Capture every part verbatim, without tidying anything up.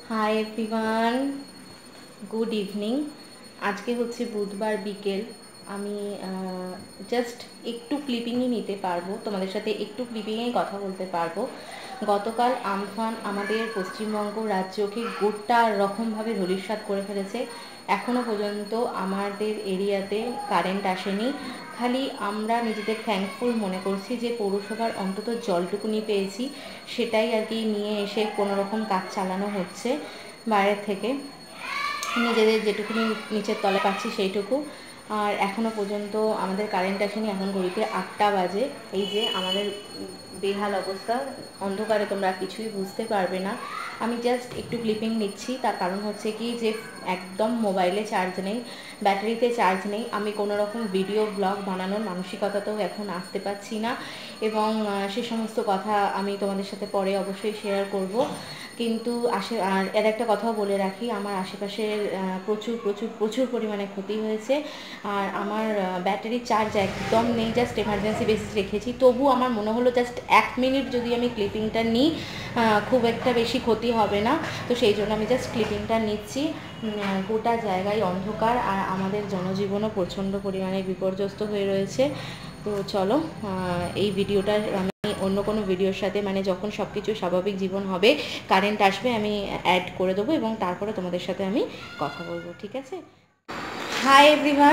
Hi everyone, good evening. আজকে হচ্ছে বুধবার বিকেল। আমি জাস্ট একটু ক্লিপিংই নিতে পারবো, তোমাদের সাথে একটু ক্লিপিংয়েই কথা বলতে পারবো। গতকাল আমফান আমাদের পশ্চিমবঙ্গ রাজ্যকে গোটা রকমভাবে ধূলিসাৎ করে ফেলেছে। এখনও পর্যন্ত আমাদের এরিয়াতে কারেন্ট আসেনি। খালি আমরা নিজেদের থ্যাঙ্কফুল মনে করছি যে পৌরসভার অন্তত জলটুকুনি পেয়েছি, সেটাই আর কি নিয়ে এসে কোনোরকম কাজ চালানো হচ্ছে বাইরের থেকে। নিজেদের যেটুকুনি নিচের তলে পাচ্ছি সেইটুকু। আর এখনও পর্যন্ত আমাদের কারেন্ট আসেনি। এখন ঘড়িতে আটটা বাজে। এই যে আমাদের বেহাল অবস্থা, অন্ধকারে তোমরা কিছুই বুঝতে পারবে না। আমি জাস্ট একটু ক্লিপিং নিচ্ছি, তার কারণ হচ্ছে কি যে একদম মোবাইলে চার্জ নেই, ব্যাটারিতে চার্জ নেই। আমি কোনো রকম ভিডিও ব্লগ বানানোর মানসিকতাতেও এখন আসতে পারছি না, এবং সে সমস্ত কথা আমি তোমাদের সাথে পরে অবশ্যই শেয়ার করব। কিন্তু আসে আর এর একটা কথাও বলে রাখি, আমার আশেপাশের প্রচুর প্রচুর প্রচুর পরিমাণে ক্ষতি হয়েছে। আর আমার ব্যাটারি চার্জ একদম নেই, জাস্ট এমার্জেন্সি বেসিস রেখেছি। তবু আমার মনে হলো জাস্ট এক মিনিট যদি আমি ক্লিপিংটা নিই, খুব একটা বেশি ক্ষতি হবে না। তো সেই জন্য আমি জাস্ট ক্লিপিংটা নিচ্ছি। গোটা জায়গায় অন্ধকার, আর আমাদের জনজীবনও প্রচণ্ড পরিমাণে বিপর্যস্ত হয়ে রয়েছে। তো চলো, এই ভিডিওটা আমি অন্য কোনো ভিডিওর সাথে, মানে যখন সব কিছু স্বাভাবিক জীবন হবে, কারেন্ট আসবে, আমি অ্যাড করে দেবো এবং তারপরে তোমাদের সাথে আমি কথা বলবো, ঠিক আছে? হাই এভরিওয়ান,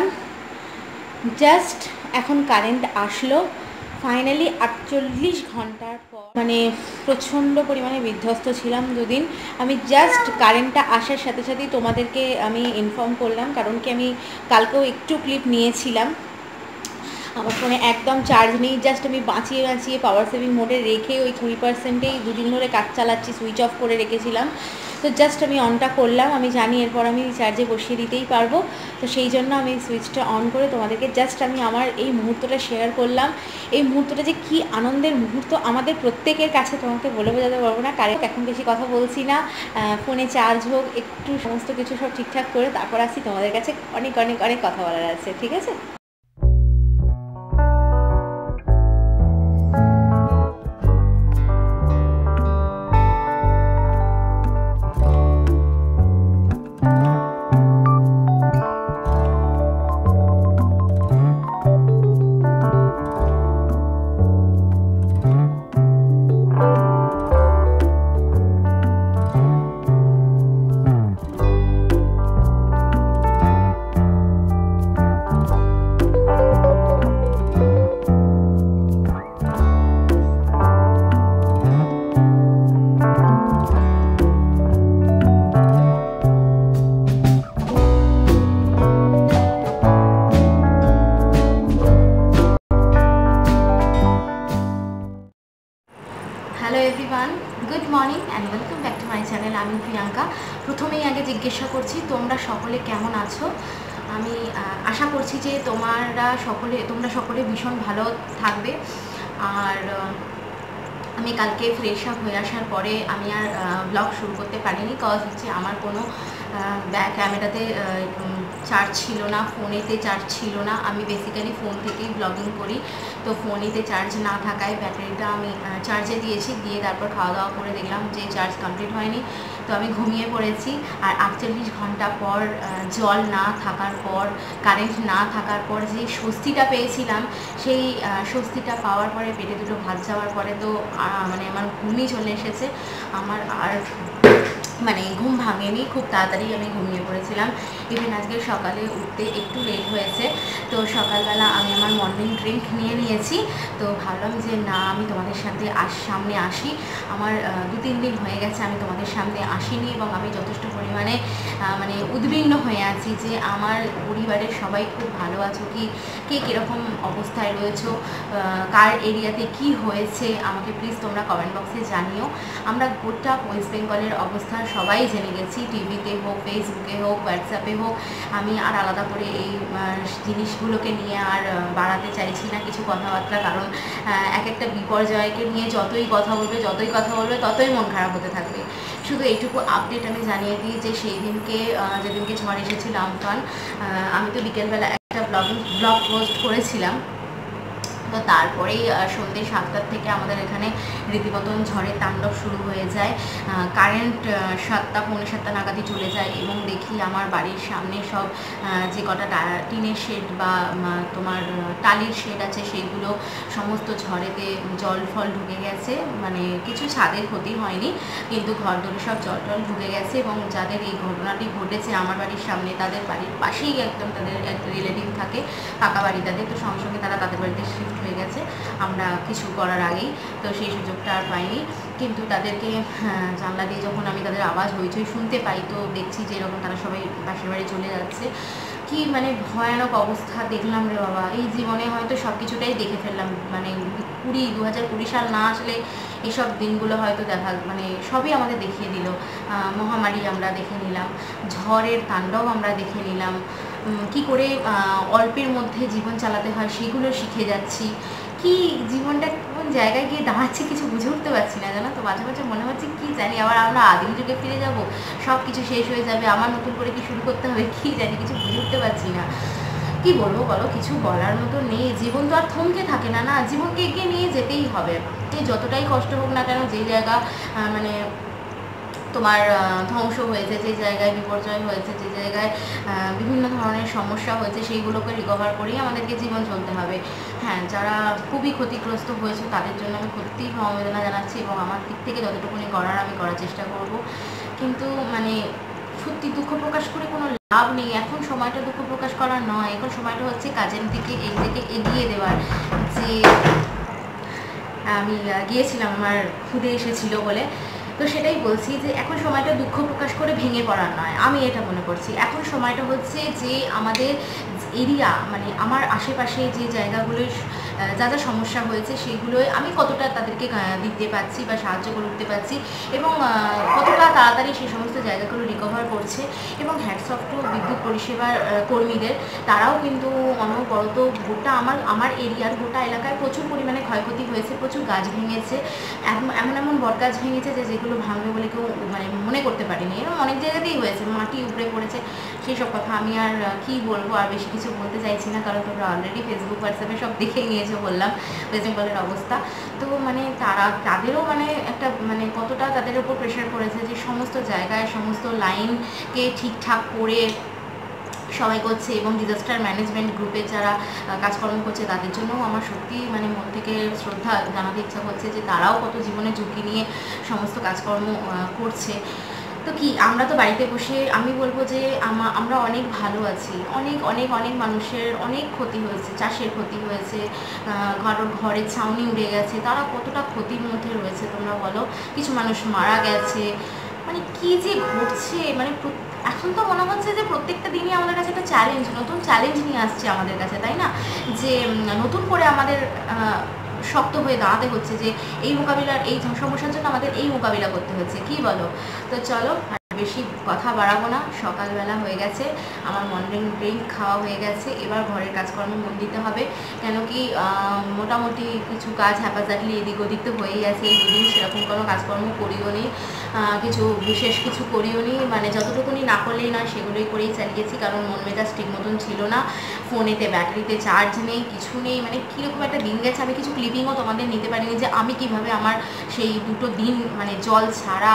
জাস্ট এখন কারেন্ট আসলো ফাইনালি আটচল্লিশ ঘন্টার পর। মানে প্রচণ্ড পরিমাণে বিধ্বস্ত ছিলাম দুদিন। আমি জাস্ট কারেন্টটা আসার সাথে সাথেই তোমাদেরকে আমি ইনফর্ম করলাম, কারণ কি আমি কালকেও একটু ক্লিপ নিয়েছিলাম। আমার ফোনে একদম চার্জ নেই, জাস্ট আমি বাঁচিয়ে বাঁচিয়ে পাওয়ার সেভিং মোডে রেখে ওই কুড়ি পার্সেন্টেই দুদিন ধরে কাজ চালাচ্ছি, সুইচ অফ করে রেখেছিলাম। তো জাস্ট আমি অনটা করলাম, আমি জানি এরপর আমি চার্জে বসিয়ে দিতেই পারবো। তো সেই জন্য আমি সুইচটা অন করে তোমাদেরকে জাস্ট আমি আমার এই মুহূর্তটা শেয়ার করলাম। এই মুহূর্তটা যে কী আনন্দের মুহূর্ত আমাদের প্রত্যেকের কাছে, তোমাকে বলে বোঝাতে পারবো না। কারণ এখন বেশি কথা বলছি না, ফোনে চার্জ হোক, একটু সমস্ত কিছু সব ঠিকঠাক করে তারপর আসি, তোমাদের কাছে অনেক অনেক অনেক কথা বলার আছে, ঠিক আছে? Hello everyone, good morning and welcome back to my channel. আমি প্রিয়াঙ্কা। প্রথমেই আগে জিজ্ঞাসা করছি তোমরা সকলে কেমন আছো। আমি আশা করছি যে তোমরা সকলে তোমরা সকলে ভীষণ ভালো থাকবে। আর আমি কালকে ফ্রেশ আপ হয়ে আসার পরে আমি আর ব্লগ শুরু করতে পারিনি, কজ হচ্ছে আমার কোনো ব্যাক ক্যামেরাতে চার্জ ছিল না, ফোনেতে চার্জ ছিল না। আমি বেসিক্যালি ফোন থেকেই ব্লগিং করি, তো ফোনেতে চার্জ না থাকায় ব্যাটারিটা আমি চার্জে দিয়েছি। দিয়ে তারপর খাওয়া দাওয়া করে দেখলাম যে চার্জ কমপ্লিট হয়নি, তো আমি ঘুমিয়ে পড়েছি। আর আটচল্লিশ ঘন্টা পর জল না থাকার পর, কারেন্ট না থাকার পর যে স্বস্তিটা পেয়েছিলাম, সেই স্বস্তিটা পাওয়ার পরে, পেটে দুটো ভাত যাওয়ার পরে তো মানে আমার ঘুমই চলে এসেছে। আমার আর মানে ঘুম ভাঙেনি, খুব তাড়াতাড়ি আমি ঘুমিয়ে পড়েছিলাম। ইভেন আজকে সকালে উঠতে একটু লেট হয়েছে। তো সকালবেলা আমি আমার মর্নিং ড্রিঙ্ক নিয়ে নিয়েছি। তো ভাবলাম যে না, আমি তোমাদের সাথে আস সামনে আসি। আমার দু তিন দিন হয়ে গেছে আমি তোমাদের সামনে আসিনি, এবং আমি যথেষ্ট পরিমাণে মানে উদ্বিগ্ন হয়ে আছি যে আমার পরিবারের সবাই খুব ভালো আছো কি, কে কীরকম অবস্থায় রয়েছো, কার এরিয়াতে কি হয়েছে, আমাকে প্লিজ তোমরা কমেন্ট বক্সে জানিও। আমরা গোটা ওয়েস্ট বেঙ্গলের অবস্থা সবাই জেনে গেছি, টিভিতে হোক, ফেসবুকে হোক, হোয়াটসঅ্যাপে হোক। আমি আর আলাদা করে এই জিনিসগুলোকে নিয়ে আর বাড়াতে চাইছি না কিছু কথাবার্তা, কারণ এক একটা বিপর্যয়কে নিয়ে যতই কথা বলবে যতই কথা বলবে ততই মন খারাপ হতে থাকবে। শুধু এইটুকু আপডেট আমি জানিয়ে দিই যে সেই দিনকে, যেদিনকে ঝড় এসেছিল আমফান, আমি তো বিকেলবেলা একটা ব্লগিং ব্লগ পোস্ট করেছিলাম। তো তারপরেই সন্ধ্যে সাতটার থেকে আমাদের এখানে রীতিমতন ঝড়ের তাণ্ডব শুরু হয়ে যায়। কারেন্ট সাতটা পৌনে সাতটা নাগাদই চলে যায় এবং দেখি আমার বাড়ির সামনে সব যে কটা টিনের শেড বা তোমার টালির শেড আছে সেইগুলো সমস্ত ঝড়েতে জল ফল ঢুকে গেছে। মানে কিছু ছাদের ক্ষতি হয়নি, কিন্তু ঘর দরে সব জল টল ঢুকে গেছে। এবং যাদের এই ঘটনাটি ঘটেছে আমার বাড়ির সামনে, তাদের বাড়ির পাশেই একদম তাদের একটা রিলেটিভ থাকে, পাকা বাড়ি তাদের, তো সঙ্গে সঙ্গে তারা তাদের বাড়িতে শিফট হয়ে গেছে আমরা কিছু করার আগেই। তো সেই সুযোগটা আর পাইনি, কিন্তু তাদেরকে জানলা দিয়ে যখন আমি তাদের আওয়াজ হইচই শুনতে পাই, তো দেখছি যে এরকম তারা সবাই পাশের বাড়ি চলে যাচ্ছে। কি মানে ভয়ানক অবস্থা দেখলাম রে বাবা। এই জীবনে হয়তো সব কিছুটাই দেখে ফেললাম, মানে কুড়ি দু হাজার কুড়ি সাল না আসলে এসব দিনগুলো হয়তো দেখা মানে সবই আমাদের দেখিয়ে দিল। মহামারী আমরা দেখে নিলাম, ঝড়ের তাণ্ডব আমরা দেখে নিলাম, কি করে অল্পের মধ্যে জীবন চালাতে হয় সেগুলো শিখে যাচ্ছি। কি জীবনটা কোন জায়গায় গিয়ে দাঁড়াচ্ছে কিছু বুঝে উঠতে পারছি না, জানো তো। মাঝে মাঝে মনে হচ্ছে কি জানি আবার আমরা আদিম যুগে ফিরে যাব, সব কিছু শেষ হয়ে যাবে, আমার নতুন করে কি শুরু করতে হবে, কি জানি কিছু বুঝে উঠতে পারছি না। কি বলবো বলো, কিছু বলার মতো নেই। জীবন তো আর থমকে থাকে না, না জীবনকে এগিয়ে নিয়ে যেতেই হবে। এই যতটাই কষ্ট হোক না কেন, যে জায়গা মানে তোমার ধ্বংস হয়েছে, যে জায়গায় বিপর্যয় হয়েছে, যে জায়গায় বিভিন্ন ধরনের সমস্যা হয়েছে, সেইগুলোকে রিকভার করেই আমাদেরকে জীবন চলতে হবে। হ্যাঁ, যারা খুবই ক্ষতিগ্রস্ত হয়েছে তাদের জন্য আমি সত্যিই সমবেদনা জানাচ্ছি এবং আমার দিক থেকে যতটুকুনি করার আমি করার চেষ্টা করব। কিন্তু মানে সত্যি দুঃখ প্রকাশ করে কোনো লাভ নেই। এখন সময়টা দুঃখ প্রকাশ করার নয়, এখন সময়টা হচ্ছে কাজের দিকে এই দিকে এগিয়ে দেওয়ার। যে আমি গিয়েছিলাম আমার খুদে এসেছিল বলে, তো সেটাই বলছি যে এখন সময়টা দুঃখ প্রকাশ করে ভেঙে পড়ার নয়, আমি এটা মনে করছি। এখন সময়টা হচ্ছে যে আমাদের এরিয়া মানে আমার আশেপাশে যে জায়গাগুলো যা যা সমস্যা হয়েছে সেইগুলোই আমি কতটা তাদেরকে দিতে পারছি বা সাহায্য করে উঠতে পারছি এবং কতটা তাড়াতাড়ি সেই সমস্ত জায়গাগুলো রিকভার করছে। এবং হ্যাটস অফ টু বিদ্যুৎ পরিষেবার কর্মীদের, তারাও কিন্তু অনবরত গোটা আমার আমার এরিয়ার গোটা এলাকায় প্রচুর পরিমাণে ক্ষয়ক্ষতি হয়েছে, প্রচুর গাছ ভেঙেছে, এমন এমন বট গাছ ভেঙেছে যে যেগুলো ভাঙবে বলে কেউ মানে মনে করতে পারিনি। এবং অনেক জায়গাতেই হয়েছে, মাটি উপড়ে পড়েছে, সেই সব কথা আমি আর কি বলবো, আর বেশি কিছু বলতে চাইছি না, কারণ তোমরা অলরেডি ফেসবুক হোয়াটসঅ্যাপে সব দেখে নিয়েছো বললাম ওয়েস্ট বেঙ্গলের অবস্থা। তো মানে তারা তাদেরও মানে একটা মানে কতটা তাদের উপর প্রেশার পড়েছে যে সমস্ত জায়গায় সমস্ত লাইনকে ঠিকঠাক করে সবাই করছে। এবং ডিজাস্টার ম্যানেজমেন্ট গ্রুপে যারা কাজকর্ম করছে তাদের জন্যও আমার সত্যি মানে মন থেকে শ্রদ্ধা জানাতে ইচ্ছা করছে যে তারাও কত জীবনে ঝুঁকি নিয়ে সমস্ত কাজকর্ম করছে। তো কি আমরা তো বাড়িতে বসে আমি বলবো যে আমরা অনেক ভালো আছি, অনেক অনেক অনেক মানুষের অনেক ক্ষতি হয়েছে, চাষের ক্ষতি হয়েছে, কারোর ঘরের ছাউনি উড়ে গেছে, তারা কতটা ক্ষতির মধ্যে রয়েছে তোমরা বলো। কিছু মানুষ মারা গেছে, মানে কি যে ঘটছে, মানে এখন তো মনে হচ্ছে যে প্রত্যেকটা দিনই আমাদের কাছে একটা চ্যালেঞ্জ, নতুন চ্যালেঞ্জ নিয়ে আসছে আমাদের কাছে, তাই না? যে নতুন করে আমাদের শক্ত হয়ে দাঁড়াতে হচ্ছে যে এই মোকাবিলার এই সমস্যার জন্য আমাদের এই মোকাবিলা করতে হচ্ছে, কি বলো? তো চলো বেশি কথা বাড়াবো না, সকালবেলা হয়ে গেছে, আমার মর্নিং ড্রিঙ্ক খাওয়া হয়ে গেছে, এবার ঘরের কাজকর্ম মন দিতে হবে। কেন কি মোটামুটি কিছু কাজ হ্যাপাজাটলি এদিক ওদিক তো হয়েই গেছে, এই দুদিন সেরকম কোনো কাজকর্ম করিও নি, কিছু বিশেষ কিছু করিও নি, মানে যতটুকুনি না করলেই না সেগুলোই করেই চালিয়েছি, কারণ মন মেজাজ ঠিক মতন ছিল না, ফোনেতে ব্যাটারিতে চার্জ নেই, কিছু নেই, মানে কীরকম একটা দিন গেছে। আমি কিছু ক্লিপিংও তোমাদের নিতে পারিনি যে আমি কিভাবে আমার সেই দুটো দিন মানে জল ছাড়া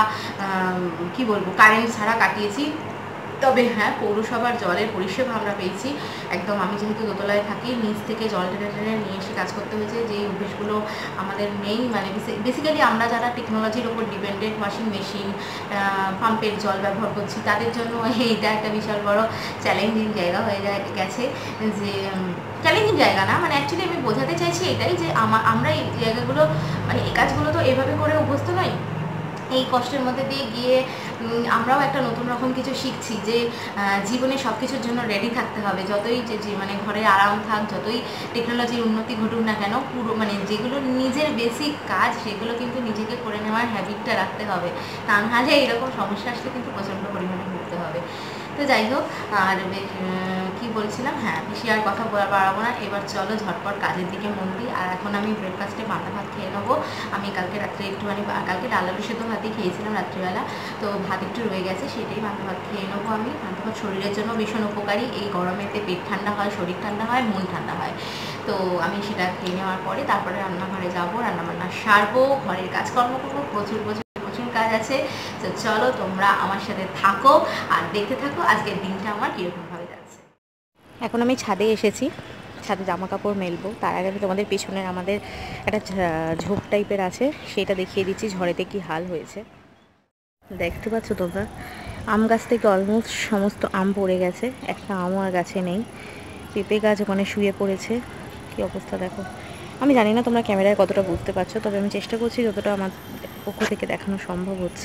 কি বলবো কারেন্ট ছাড়া কাটিয়েছি। তবে হ্যাঁ, পৌরসভার জলের পরিষেবা আমরা পেয়েছি একদম। আমি যেহেতু দোতলায় থাকি, নিচ থেকে জল টেনে টেনে নিয়ে এসে কাজ করতে হয়েছে, যেই অভ্যেসগুলো আমাদের নেই। মানে বেসিক্যালি আমরা যারা টেকনোলজির ওপর ডিপেন্ডেন্ট, ওয়াশিং মেশিন, পাম্পের জল ব্যবহার করছি, তাদের জন্য এইটা একটা বিশাল বড় চ্যালেঞ্জিং জায়গা হয়ে যায় গেছে। যে চ্যালেঞ্জিং জায়গা না, মানে অ্যাকচুয়ালি আমি বোঝাতে চাইছি এটাই যে আমরা এই জায়গাগুলো মানে এই কাজগুলো তো এভাবে করে অভ্যস্ত নই। এই কষ্টের মধ্যে দিয়ে গিয়ে আমরাও একটা নতুন রকম কিছু শিখছি যে জীবনে সব কিছুর জন্য রেডি থাকতে হবে। যতই যে মানে ঘরে আরাম থাক, যতই টেকনোলজির উন্নতি ঘটুক না কেন, পুরো মানে যেগুলো নিজের বেসিক কাজ সেগুলো কিন্তু নিজেকে করে নেওয়ার হ্যাবিটটা রাখতে হবে, তা নাহলে এরকম সমস্যা আসলে কিন্তু প্রচণ্ড পরিমাণে ভুগতে হবে। তো যাই হোক, আর কি বলছিলাম, হ্যাঁ বেশি আর কথা বলা বাড়াবো না, এবার চলো ঝটপট কাজের দিকে মন দিই। আর এখন আমি ব্রেকফাস্টে পান্তা ভাত খেয়ে নেবো। আমি কালকে রাত্রে একটুখানি কালকে ডাল আলু সেদ্ধ ভাতই খেয়েছিলাম রাত্রিবেলা, তো ভাত একটু রয়ে গেছে, সেটাই পান্তা ভাত খেয়ে নেবো আমি। পান্তা ভাত শরীরের জন্য ভীষণ উপকারী, এই গরমেতে পেট ঠান্ডা হয়, শরীর ঠান্ডা হয়, মন ঠান্ডা হয়। তো আমি সেটা খেয়ে নেওয়ার পরে তারপরে রান্নাঘরে যাবো, রান্নাবান্না সারবো, ঘরের কাজকর্ম করবো, প্রচুর প্রচুর প্রচুর কাজ আছে। তো চলো তোমরা আমার সাথে থাকো আর দেখতে থাকো আজকের দিনটা আমার কীরকমভাবে যাচ্ছে। এখন আমি ছাদে এসেছি, ছাদে জামা কাপড় মেলবো। তার আগে আমি তোমাদের পেছনের আমাদের একটা ঝোপ টাইপের আছে, সেটা দেখিয়ে দিচ্ছি ঝড়েতে কি হাল হয়েছে। দেখতে পাচ্ছ তোমরা, আম গাছ থেকে অলমোস্ট সমস্ত আম পড়ে গেছে, একটা আমও আর গাছে নেই। পেঁপে গাছ ওখানে শুয়ে পড়েছে, কি অবস্থা দেখো। আমি জানি না তোমরা ক্যামেরায় কতটা বুঝতে পারছো, তবে আমি চেষ্টা করছি যতটা আমার পক্ষ থেকে দেখানো সম্ভব হচ্ছে।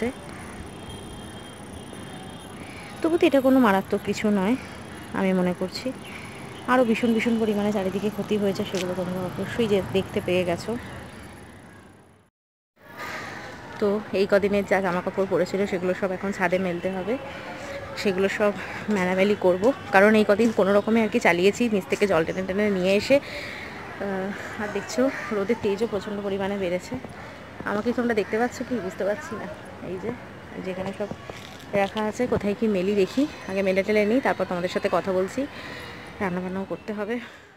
তবু তো এটা কোনো মারাত্মক কিছু নয় আমি মনে করছি। আরও ভীষণ ভীষণ পরিমাণে চারিদিকে ক্ষতি হয়েছে, সেগুলো তোমরা অবশ্যই যে দেখতে পেয়ে গেছো। তো এই কদিনের যা জামা কাপড় পরেছিল সেগুলো সব এখন ছাদে মেলতে হবে, সেগুলো সব মেলামেলি করব। কারণ এই কদিন কোনো রকমে আর কি চালিয়েছি, নিচ থেকে জল টেনে টেনে নিয়ে এসে। আর দেখছো রোদের তেজও প্রচণ্ড পরিমাণে বেড়েছে। আমাকে তোমরা দেখতে পাচ্ছ কি বুঝতে পারছি না। এই যে যেখানে সব রাখা আছে, কোথায় কি মেলি দেখি, আগে মেলে টেলে নিই, তারপর তোমাদের সাথে কথা বলছি। রান্নাবান্নাও করতে হবে।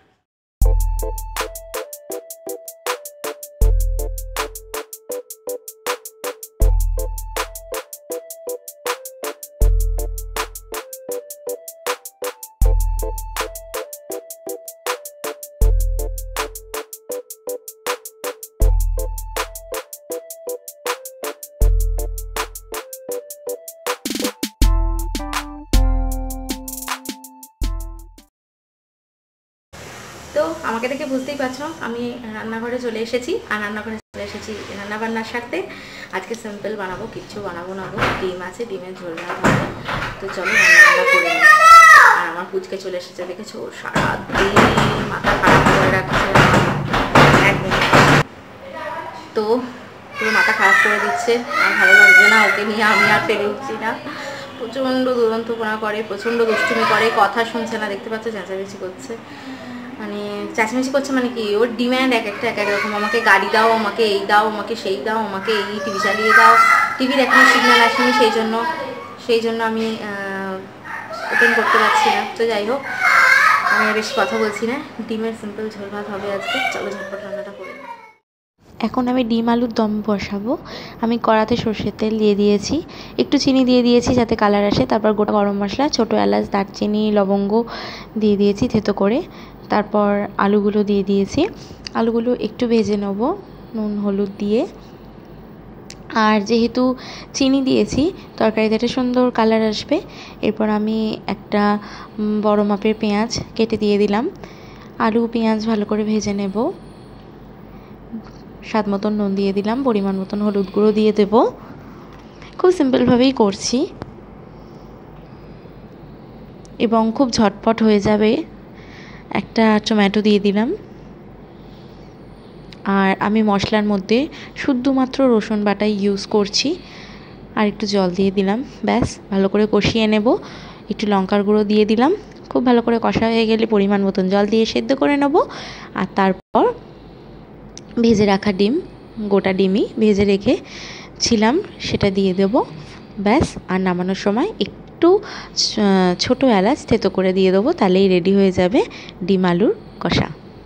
তো আমাকে দেখে বুঝতেই পারছো আমি রান্নাঘরে চলে এসেছি। আর রান্নাঘরে চলে এসেছি রান্নাবান্নার সাথে। আজকে সিম্পল বানাবো, কিচ্ছু বানাবো না গো। ডিম আছে, ডিমের ঝোল রান্না হবে। তো চলো রান্নাবান্না করে নিই। আর আমার পুচকে চলে এসেছে, দেখেছো সারাদিন মাথা খারাপ করে রাখছে একদম। তো পুরো মাথা খারাপ করে দিচ্ছে, আর ভালো লাগছে না ওকে নিয়ে, আমি আর পেরে উঠছি না। প্রচণ্ড দুরন্তপনা করে, প্রচণ্ড দুষ্টুমি করে, কথা শুনছে না, দেখতে পাচ্ছ চেঁচামেচি করছে। মানে চেঁচামেচি করছে মানে কি, ওর ডিম্যান্ড এক একটা এক এক রকম। আমাকে গাড়ি দাও, আমাকে এই দাও, আমাকে সেই দাও, আমাকে এই টিভি চালিয়ে দাও। টিভির এখনো সিগন্যাল আসেনি, সেই জন্য সেই জন্য আমি ওপেন করতে পারছি না। তো যাই হোক, আমি আর বেশি কথা বলছি না। ডিমের সিম্পল ঝোল ভাত হবে আজকে। চলো ঝটপট রান্নাটা করে। এখন আমি ডিম আলুর দম বসাবো। আমি কড়াতে সর্ষের তেল দিয়ে দিয়েছি, একটু চিনি দিয়ে দিয়েছি যাতে কালার আসে। তারপর গোটা গরম মশলা, ছোটো এলাচ, দারচিনি, লবঙ্গ দিয়ে দিয়েছি থেতো করে। তারপর আলুগুলো দিয়ে দিয়েছি, আলুগুলো একটু ভেজে নেব নুন হলুদ দিয়ে। আর যেহেতু চিনি দিয়েছি তরকারিতে একটা সুন্দর কালার আসবে। এরপর আমি একটা বড় মাপের পেঁয়াজ কেটে দিয়ে দিলাম। আলু পেঁয়াজ ভালো করে ভেজে নেব। স্বাদ মতন নুন দিয়ে দিলাম, পরিমাণ মতন হলুদ গুঁড়ো দিয়ে দেব। খুব সিম্পলভাবেই করছি এবং খুব ঝটপট হয়ে যাবে। একটা টমেটো দিয়ে দিলাম। আর আমি মশলার মধ্যে শুধুমাত্র রসুন বাটাই ইউজ করছি। আর একটু জল দিয়ে দিলাম, ব্যাস ভালো করে কষিয়ে নেব। একটু লঙ্কার গুঁড়ো দিয়ে দিলাম। খুব ভালো করে কষা হয়ে গেলে পরিমাণ মতন জল দিয়ে সেদ্ধ করে নেব। আর তারপর ভেজে রাখা ডিম, গোটা ডিমই ভেজে রেখেছিলাম, সেটা দিয়ে দেব, ব্যাস। আর নামানোর সময় একটু ছোটো এলাচ থেতো করে দিয়ে দেবো, তাহলেই রেডি হয়ে যাবে ডিম আলুর কষা।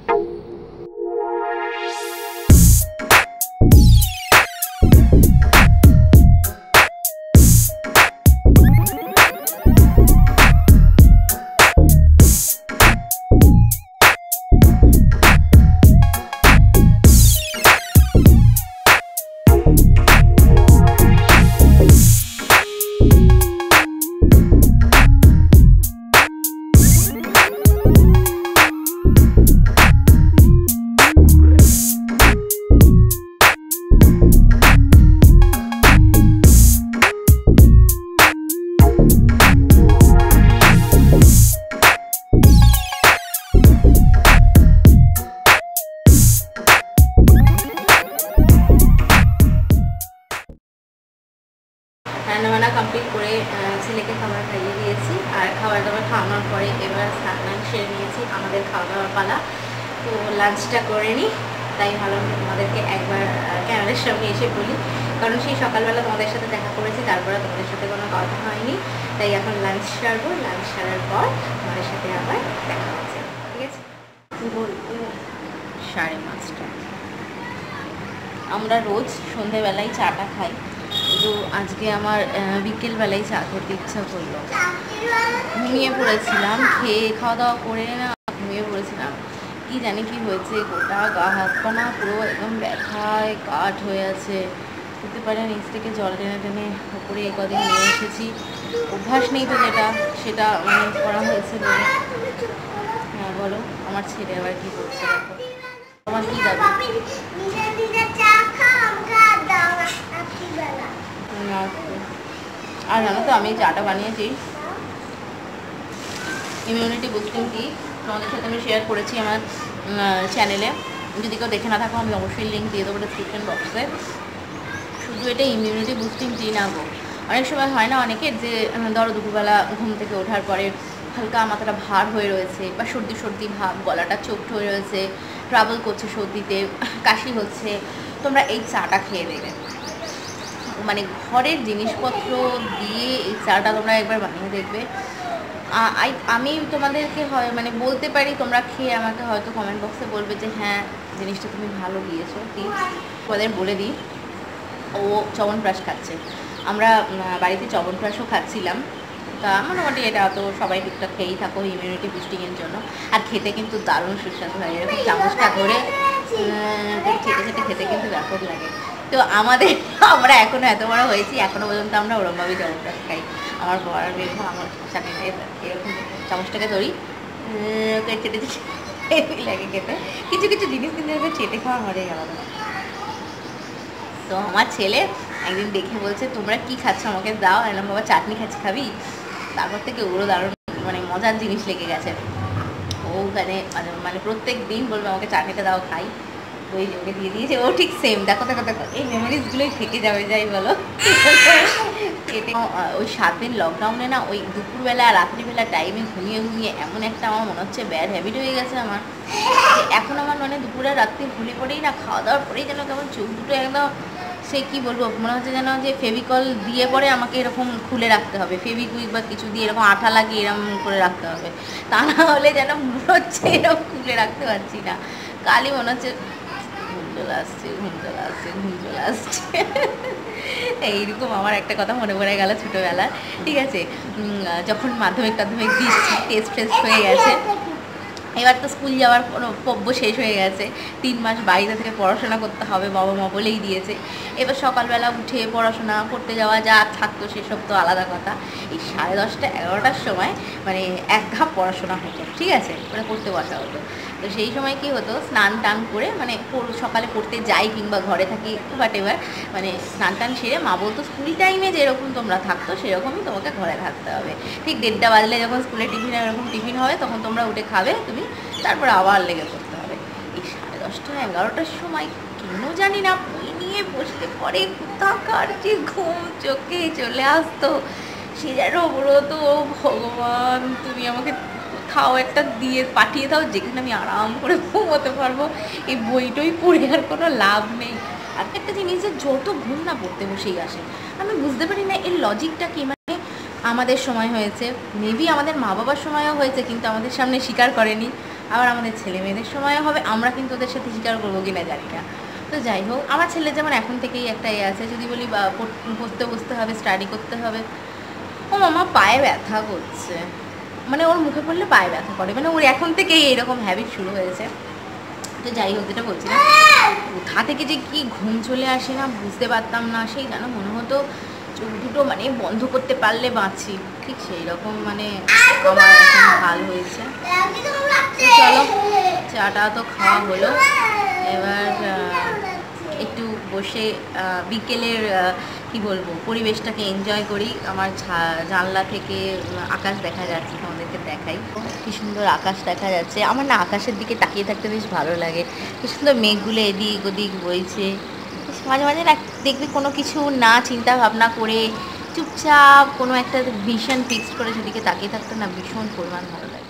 রান্নাবান্না কমপ্লিট করে ছেলেকে খাবার খাইয়ে দিয়েছি। আর খাবার দাবার খাওয়ানোর পরে এবার স্নান সেরে নিয়েছি, আমাদের খাওয়া দাওয়ার পালা। তো লাঞ্চটা করে নিই, তাই ভালো তোমাদেরকে একবার ক্যামেরার সামনে এসে বলি। কারণ সেই সকালবেলা তোমাদের সাথে দেখা করেছি, তারপরে তোমাদের সাথে কোনো কথা হয়নি। তাই এখন লাঞ্চ সারবো, লাঞ্চ সারার পর তোমাদের সাথে আবার দেখা হচ্ছে, ঠিক আছে? সাড়ে পাঁচটা। আমরা রোজ সন্ধেবেলায় চাটা খাই, কিন্তু আজকে আমার বিকেলবেলায় চা খেতে ইচ্ছা করলো। ঘুমিয়ে পড়েছিলাম, খেয়ে খাওয়া দাওয়া করে না ঘুমিয়ে পড়েছিলাম। কি জানি কি হয়েছে, গোটা গা হাত পা না পুরো একদম ব্যথায় কাঠ হয়ে আছে। হতে পারে নিচ থেকে জল টেনে টেনে উপরে এই কদিন নিয়ে এসেছি, অভ্যাস নেই তো যেটা সেটা মানে করা হয়েছে বলে। হ্যাঁ বলো, আমার ছেলে আবার কি করছে দেখো। তোমার কি দাবি? আর জানো তো আমি চাটা বানিয়েছি ইমিউনিটি বুস্টিং টি, তোমাদের সাথে আমি শেয়ার করেছি আমার চ্যানেলে। যদি কেউ দেখে না থাকো আমি অবশ্যই লিঙ্ক দিয়ে দেবো ডিসক্রিপশন বক্সে। শুধু এটা ইমিউনিটি বুস্টিং টি না গো, অনেক সময় হয় না অনেকের যে ধরো দুপুরবেলা ঘুম থেকে ওঠার পরে হালকা মাথাটা ভার হয়ে রয়েছে বা সর্দি সর্দি ভাব, গলাটা চোখট হয়ে রয়েছে, ট্রাভেল করছে সর্দিতে, কাশি হচ্ছে, তোমরা এই চাটা খেয়ে দেবে। মানে ঘরের জিনিসপত্র দিয়ে এই চাটা তোমরা একবার বানিয়ে দেখবে। আমি তোমাদেরকে হয় মানে বলতে পারি, তোমরা খেয়ে আমাকে হয়তো কমেন্ট বক্সে বলবে যে হ্যাঁ জিনিসটা তুমি ভালো দিয়েছো। টিপস তোমাদের বলে দিই, ও চবনপ্রাশ খাচ্ছে, আমরা বাড়িতে চবনপ্রাশও খাচ্ছিলাম। তা মোটামুটি এটা তো সবাই টুকটাক খেয়েই থাকো ইমিউনিটি বুস্টিংয়ের জন্য। আর খেতে কিন্তু দারুণ সুস্বাদু হয়, এরকম চামচটা ধরে খেতে খেতে খেতে কিন্তু ব্যাপক লাগে। তো আমাদের আমরা এখনও এত বড় হয়েছি, এখনও পর্যন্ত আমরা ওরমভাবেই চবনপ্রাশ খাই। আমার বড় বের আমার চাকরি এরকম চামচটাকে ধরি চেটে চেটে লাগে খেতে। কিছু কিছু জিনিস কিন্তু চেটে খাওয়া মজাই আলাদা। তো আমার ছেলে একদিন দেখে বলছে তোমরা কি খাচ্ছ আমাকে দাও, এরকম বাবা চাটনি খাচ্ছি খাবি। তারপর থেকে ওরও দারুণ মানে মজার জিনিস লেগে গেছে। ও ওখানে মানে প্রত্যেক দিন বলবে আমাকে চাটনিটা দাও খাই, ওই ওকে দিয়ে দিয়েছে। ও ঠিক সেম, দেখো দেখো দেখো এই মেমোরিজগুলোই থেকে যাবে যাই বলো। ওই সাত দিন লকডাউনে না ওই দুপুরবেলা রাত্রিবেলা টাইমে ঘুমিয়ে ঘুমিয়ে এমন একটা আমার মনে হচ্ছে ব্যাড হ্যাবিট হয়ে গেছে আমার, যে এখন আমার মানে দুপুরে রাত্রি ভুলে পড়েই না খাওয়া দাওয়ার পরেই যেন কেমন চোখ দুটো একদম সে কী বলবো মনে হচ্ছে যেন যে ফেভিকল দিয়ে পরে আমাকে এরকম খুলে রাখতে হবে, ফেভিকুইক বা কিছু দিয়ে এরকম আঠা লাগিয়ে এরকম করে রাখতে হবে, তা না হলে যেন মনে হচ্ছে এরকম খুলে রাখতে পারছি না। কালই মনে হচ্ছে ঘুম চলে আসছে ঘুম চলে আসছে ঘুম চলে আসছে এইরকম আমার একটা কথা মনে পড়ে গেল ছোটোবেলা। ঠিক আছে, যখন মাধ্যমিক টাধ্যমিক দিচ্ছি টেস্ট ফেস্ট হয়ে গেছে, এবার তো স্কুল যাওয়ার কোনো পব্য শেষ হয়ে গেছে, তিন মাস বাইরে থেকে পড়াশোনা করতে হবে বাবা মা বলেই দিয়েছে। এবার সকালবেলা উঠে পড়াশোনা করতে যাওয়া যা থাকতো সেসব তো আলাদা কথা। এই সাড়ে দশটা এগারোটার সময় মানে এক ঘাপ পড়াশোনা হতো, ঠিক আছে, মানে পড়তে বসা হতো। তো সেই সময় কি হতো, স্নান টান করে মানে সকালে পড়তে যাই কিংবা ঘরে থাকি বাট এবার মানে স্নান টান সেরে মা বলতো স্কুল টাইমে যেরকম তোমরা থাকতো সেরকমই তোমাকে ঘরে থাকতে হবে। ঠিক দেড়টা বাজলে যখন স্কুলে টিফিন এরকম টিফিন হবে তখন তোমরা উঠে খাবে তুমি, তারপর আবার লেগে পড়তে হবে। এই সাড়ে দশটা এগারোটার সময় কেন জানি না বই নিয়ে বসতে পরে কোথাকার যে ঘুম চোখে চলে আসতো, সে যেন বলতো ভগবান তুমি আমাকে কোথাও একটা দিয়ে পাঠিয়ে দাও যেখানে আমি আরাম করে ঘুমোতে পারবো, এই বইটই পড়ে আর কোনো লাভ নেই। আর একটা জিনিস যে যত ঘুম না পড়তে বসেই আসে, আমি বুঝতে পারি না এর লজিকটা কি। মানে আমাদের সময় হয়েছে, মেবি আমাদের মা বাবার সময়ও হয়েছে কিন্তু আমাদের সামনে স্বীকার করেনি, আবার আমাদের ছেলে মেয়েদের সময়ও হবে, আমরা কিন্তু ওদের সাথে স্বীকার করবো কিনা জানি না। তো যাই হোক, আমার ছেলে যেমন এখন থেকেই একটা এ আছে, যদি বলি বা পড়তে বসতে হবে স্টাডি করতে হবে, ও মামা পায়ে ব্যথা করছে, মানে ওর মুখে পড়লে পায়ে ব্যথা করে, মানে ওর এখন থেকেই এরকম হ্যাবিট শুরু হয়েছে। তো যাই হোক, যেটা বলছি না কোথা থেকে যে কি ঘুম চলে আসে না বুঝতে পারতাম না, সেই যেন মনে হতো চোখ দুটো মানে বন্ধ করতে পারলে বাঁচি, ঠিক সেই রকম মানে আমার এখন হাল হয়েছে। তো চলো চাটা তো খাওয়া হলো, এবার একটু বসে বিকেলের কি বলবো পরিবেশটাকে এনজয় করি। আমার জানলা থেকে আকাশ দেখা যাচ্ছে, তোমাদেরকে দেখাই কি সুন্দর আকাশ দেখা যাচ্ছে। আমার না আকাশের দিকে তাকিয়ে থাকতে বেশ ভালো লাগে, কি সুন্দর মেঘগুলো এদিক ওদিক বইছে। মাঝে মাঝে না দেখবি কোনো কিছু না চিন্তা ভাবনা করে চুপচাপ কোনো একটা ভিশন ফিক্সড করে সেদিকে তাকিয়ে থাকতে না ভীষণ পরিমাণ ভালো লাগে।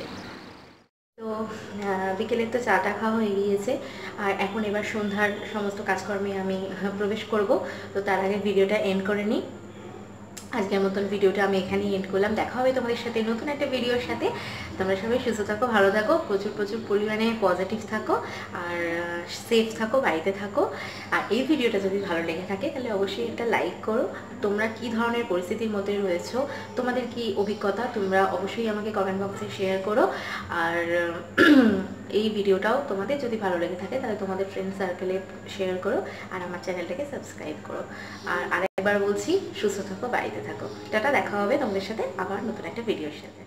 তো বিকেলের তো চাটা খাওয়া হয়ে গিয়েছে, আর এখন এবার সন্ধ্যার সমস্ত কাজকর্মে আমি প্রবেশ করব। তো তার আগে ভিডিওটা এন্ড করে নিই। আজকের মতন ভিডিওটা আমি এখানেই এন্ড করলাম। দেখা হবে তোমাদের সাথে নতুন একটা ভিডিওর সাথে। তোমরা সবাই সুস্থ থাকো, ভালো থাকো, প্রচুর প্রচুর পরিমাণে পজিটিভ থাকো, আর সেফ থাকো, বাড়িতে থাকো। আর এই ভিডিওটা যদি ভালো লেগে থাকে তাহলে অবশ্যই একটা লাইক করো। তোমরা কি ধরনের পরিস্থিতির মধ্যে রয়েছো, তোমাদের কি অভিজ্ঞতা, তোমরা অবশ্যই আমাকে কমেন্ট বক্সে শেয়ার করো। আর এই ভিডিওটাও তোমাদের যদি ভালো লেগে থাকে তাহলে তোমাদের ফ্রেন্ড সার্কেলে শেয়ার করো, আর আমার চ্যানেলটাকে সাবস্ক্রাইব করো। আর আরেকবার বলছি, সুস্থ থাকো, বাড়িতে থাকো। টাটা, দেখা হবে তোমাদের সাথে আবার নতুন একটা ভিডিওর সাথে।